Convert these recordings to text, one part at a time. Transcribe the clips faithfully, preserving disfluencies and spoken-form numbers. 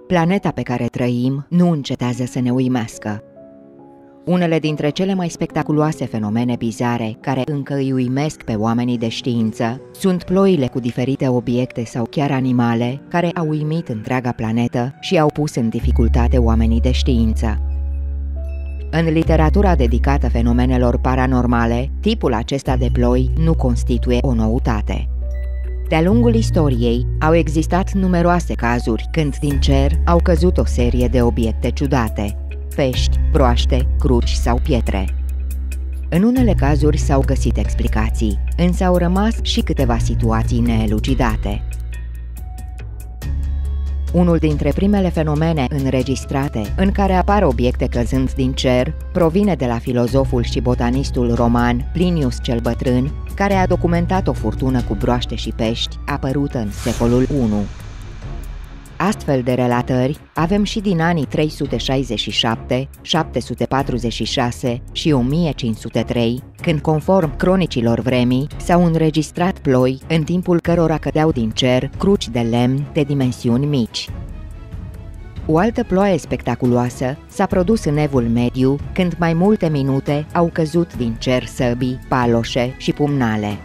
Planeta pe care trăim nu încetează să ne uimească. Unele dintre cele mai spectaculoase fenomene bizare care încă îi uimesc pe oamenii de știință sunt ploile cu diferite obiecte sau chiar animale care au uimit întreaga planetă și au pus în dificultate oamenii de știință. În literatura dedicată fenomenelor paranormale, tipul acesta de ploi nu constituie o noutate. De-a lungul istoriei au existat numeroase cazuri când din cer au căzut o serie de obiecte ciudate: pești, broaște, cruci sau pietre. În unele cazuri s-au găsit explicații, însă au rămas și câteva situații neelucidate. Unul dintre primele fenomene înregistrate în care apar obiecte căzând din cer provine de la filozoful și botanistul roman Plinius cel Bătrân, care a documentat o furtună cu broaște și pești apărută în secolul unu. Astfel de relatări avem și din anii trei sute șaizeci și șapte, șapte sute patruzeci și șase și o mie cinci sute trei, când, conform cronicilor vremii, s-au înregistrat ploi în timpul cărora cădeau din cer cruci de lemn de dimensiuni mici. O altă ploaie spectaculoasă s-a produs în Evul Mediu, când mai multe minute au căzut din cer săbii, paloșe și pumnale.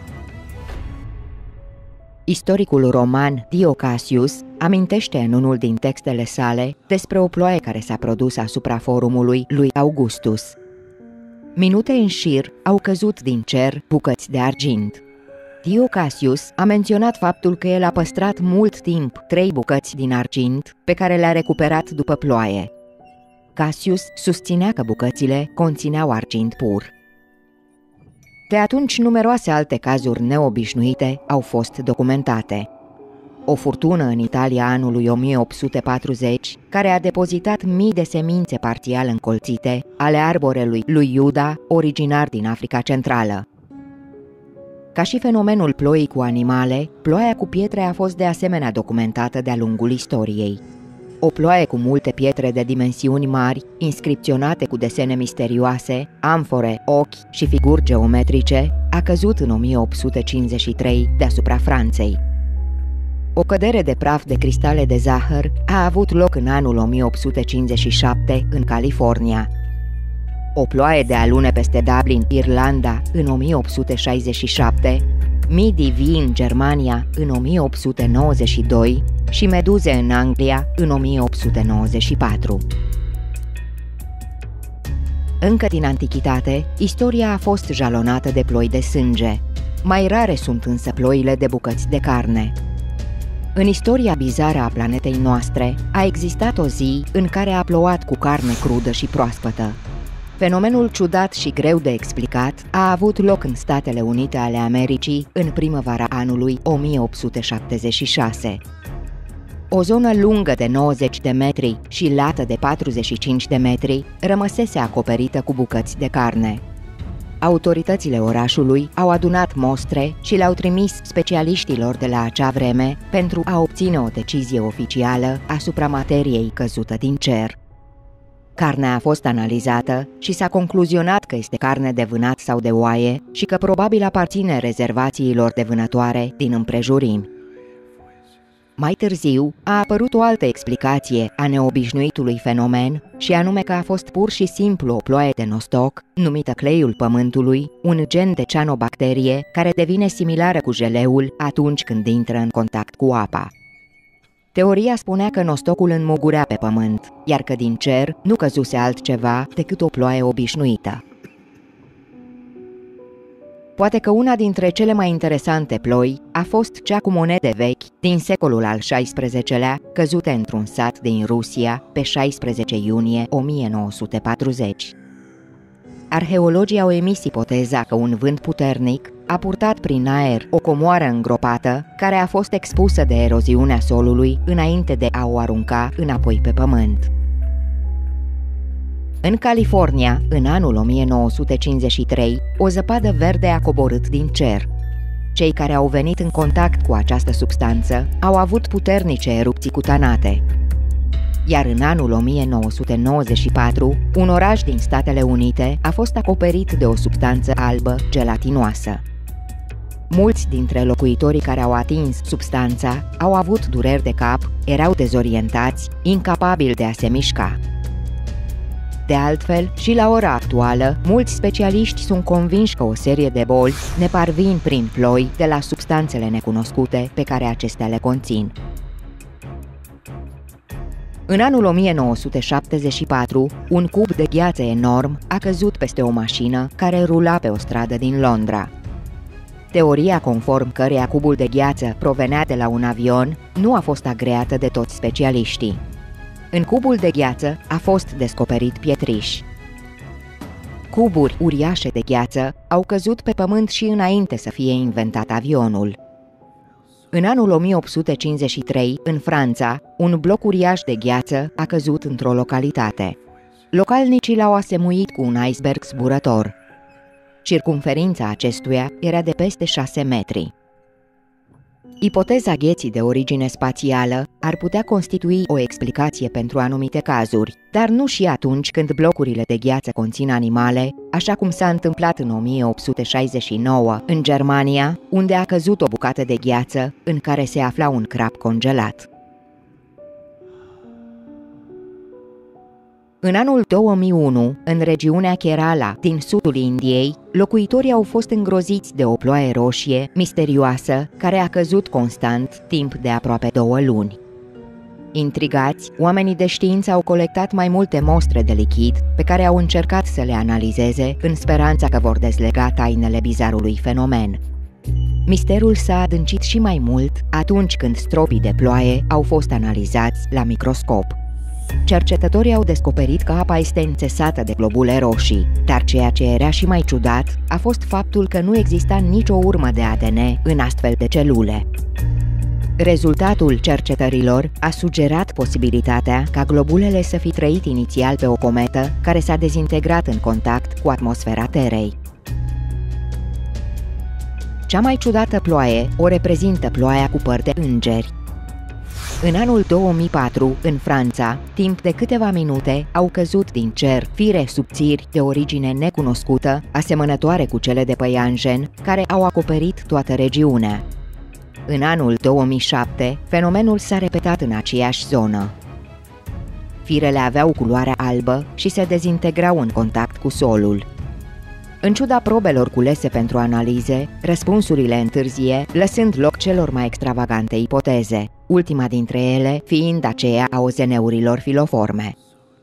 Istoricul roman Dio Cassius amintește în unul din textele sale despre o ploaie care s-a produs asupra forumului lui Augustus. Minute în șir au căzut din cer bucăți de argint. Dio Cassius a menționat faptul că el a păstrat mult timp trei bucăți din argint pe care le-a recuperat după ploaie. Cassius susținea că bucățile conțineau argint pur. De atunci, numeroase alte cazuri neobișnuite au fost documentate. O furtună în Italia anului o mie opt sute patruzeci, care a depozitat mii de semințe parțial încolțite ale arborelui lui Iuda, originar din Africa Centrală. Ca și fenomenul ploii cu animale, ploaia cu pietre a fost de asemenea documentată de-a lungul istoriei. O ploaie cu multe pietre de dimensiuni mari, inscripționate cu desene misterioase, amfore, ochi și figuri geometrice, a căzut în o mie opt sute cincizeci și trei deasupra Franței. O cădere de praf de cristale de zahăr a avut loc în anul o mie opt sute cincizeci și șapte în California. O ploaie de alune peste Dublin, Irlanda, în o mie opt sute șaizeci și șapte, mii de vii în Germania în o mie opt sute nouăzeci și doi și meduze în Anglia în o mie opt sute nouăzeci și patru. Încă din antichitate, istoria a fost jalonată de ploi de sânge. Mai rare sunt însă ploile de bucăți de carne. În istoria bizară a planetei noastre, a existat o zi în care a plouat cu carne crudă și proaspătă. Fenomenul ciudat și greu de explicat a avut loc în Statele Unite ale Americii în primăvara anului o mie opt sute șaptezeci și șase. O zonă lungă de nouăzeci de metri și lată de patruzeci și cinci de metri rămăsese acoperită cu bucăți de carne. Autoritățile orașului au adunat mostre și le-au trimis specialiștilor de la acea vreme pentru a obține o decizie oficială asupra materiei căzută din cer. Carnea a fost analizată și s-a concluzionat că este carne de vânat sau de oaie și că probabil aparține rezervațiilor de vânătoare din împrejurimi. Mai târziu a apărut o altă explicație a neobișnuitului fenomen, și anume că a fost pur și simplu o ploaie de nostoc, numită cleiul pământului, un gen de cianobacterie care devine similară cu jeleul atunci când intră în contact cu apa. Teoria spunea că nostocul înmugurea pe pământ, iar că din cer nu căzuse altceva decât o ploaie obișnuită. Poate că una dintre cele mai interesante ploi a fost cea cu monede vechi din secolul al șaisprezecelea, căzute într-un sat din Rusia pe șaisprezece iunie o mie nouă sute patruzeci. Arheologii au emis ipoteza că un vânt puternic a purtat prin aer o comoară îngropată care a fost expusă de eroziunea solului înainte de a o arunca înapoi pe pământ. În California, în anul o mie nouă sute cincizeci și trei, o zăpadă verde a coborât din cer. Cei care au venit în contact cu această substanță au avut puternice erupții cutanate. Iar în anul o mie nouă sute nouăzeci și patru, un oraș din Statele Unite a fost acoperit de o substanță albă gelatinoasă. Mulți dintre locuitorii care au atins substanța au avut dureri de cap, erau dezorientați, incapabili de a se mișca. De altfel, și la ora actuală, mulți specialiști sunt convinși că o serie de boli ne parvin prin ploi de la substanțele necunoscute pe care acestea le conțin. În anul o mie nouă sute șaptezeci și patru, un cub de gheață enorm a căzut peste o mașină care rula pe o stradă din Londra. Teoria conform căreia cubul de gheață provenea de la un avion nu a fost agreată de toți specialiștii. În cubul de gheață a fost descoperit pietriș. Cuburi uriașe de gheață au căzut pe pământ și înainte să fie inventat avionul. În anul o mie opt sute cincizeci și trei, în Franța, un bloc uriaș de gheață a căzut într-o localitate. Localnicii l-au asemuit cu un iceberg zburător. Circumferința acestuia era de peste șase metri. Ipoteza gheții de origine spațială ar putea constitui o explicație pentru anumite cazuri, dar nu și atunci când blocurile de gheață conțin animale, așa cum s-a întâmplat în o mie opt sute șaizeci și nouă, în Germania, unde a căzut o bucată de gheață în care se afla un crab congelat. În anul două mii unu, în regiunea Kerala, din sudul Indiei, locuitorii au fost îngroziți de o ploaie roșie, misterioasă, care a căzut constant timp de aproape două luni. Intrigați, oamenii de știință au colectat mai multe mostre de lichid, pe care au încercat să le analizeze, în speranța că vor dezlega tainele bizarului fenomen. Misterul s-a adâncit și mai mult atunci când stropii de ploaie au fost analizați la microscop. Cercetătorii au descoperit că apa este înțesată de globule roșii, dar ceea ce era și mai ciudat a fost faptul că nu exista nicio urmă de A D N în astfel de celule. Rezultatul cercetărilor a sugerat posibilitatea ca globulele să fi trăit inițial pe o cometă care s-a dezintegrat în contact cu atmosfera Terei. Cea mai ciudată ploaie o reprezintă ploaia cu păr de îngeri. În anul două mii patru, în Franța, timp de câteva minute, au căzut din cer fire subțiri de origine necunoscută, asemănătoare cu cele de păianjen, care au acoperit toată regiunea. În anul două mii șapte, fenomenul s-a repetat în aceeași zonă. Firele aveau culoarea albă și se dezintegrau în contact cu solul. În ciuda probelor culese pentru analize, răspunsurile întârzie, lăsând loc celor mai extravagante ipoteze, ultima dintre ele fiind aceea a ozeneurilor filoforme.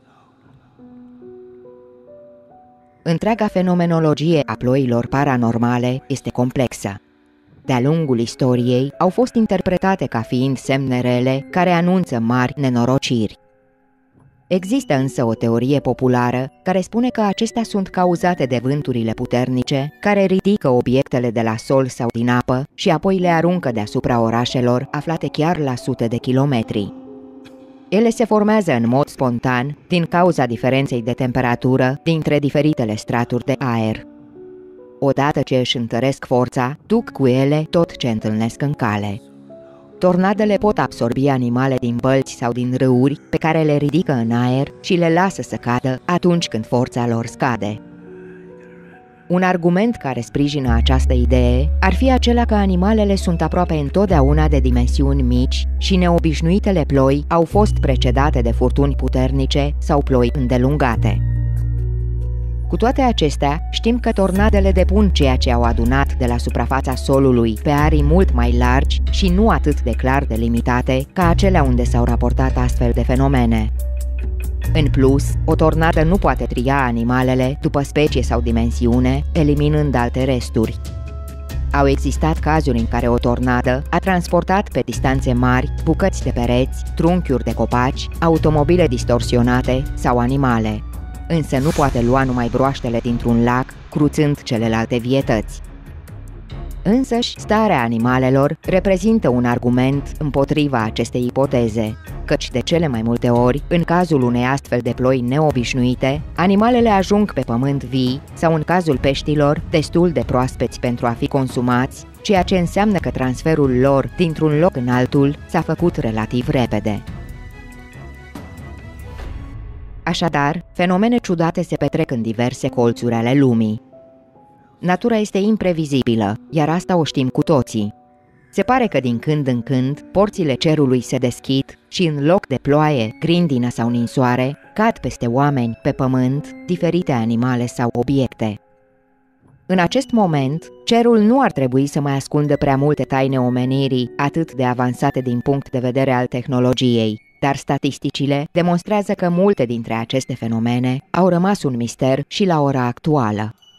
Întreaga fenomenologie a ploilor paranormale este complexă. De-a lungul istoriei au fost interpretate ca fiind semne rele care anunță mari nenorociri. Există însă o teorie populară care spune că acestea sunt cauzate de vânturile puternice care ridică obiectele de la sol sau din apă și apoi le aruncă deasupra orașelor aflate chiar la sute de kilometri. Ele se formează în mod spontan din cauza diferenței de temperatură dintre diferitele straturi de aer. Odată ce își întăresc forța, duc cu ele tot ce întâlnesc în cale. Tornadele pot absorbi animale din bălți sau din râuri pe care le ridică în aer și le lasă să cadă atunci când forța lor scade. Un argument care sprijină această idee ar fi acela că animalele sunt aproape întotdeauna de dimensiuni mici și neobișnuitele ploi au fost precedate de furtuni puternice sau ploi îndelungate. Cu toate acestea, știm că tornadele depun ceea ce au adunat de la suprafața solului pe arii mult mai largi și nu atât de clar delimitate ca acelea unde s-au raportat astfel de fenomene. În plus, o tornadă nu poate tria animalele după specie sau dimensiune, eliminând alte resturi. Au existat cazuri în care o tornadă a transportat pe distanțe mari bucăți de pereți, trunchiuri de copaci, automobile distorsionate sau animale. Însă nu poate lua numai broaștele dintr-un lac, cruțând celelalte vietăți. Însăși, starea animalelor reprezintă un argument împotriva acestei ipoteze, căci de cele mai multe ori, în cazul unei astfel de ploi neobișnuite, animalele ajung pe pământ vii sau, în cazul peștilor, destul de proaspeți pentru a fi consumați, ceea ce înseamnă că transferul lor dintr-un loc în altul s-a făcut relativ repede. Așadar, fenomene ciudate se petrec în diverse colțuri ale lumii. Natura este imprevizibilă, iar asta o știm cu toții. Se pare că din când în când porțile cerului se deschid și în loc de ploaie, grindină sau ninsoare, cad peste oameni, pe pământ, diferite animale sau obiecte. În acest moment, cerul nu ar trebui să mai ascundă prea multe taine omenirii, atât de avansate din punct de vedere al tehnologiei, dar statisticile demonstrează că multe dintre aceste fenomene au rămas un mister și la ora actuală.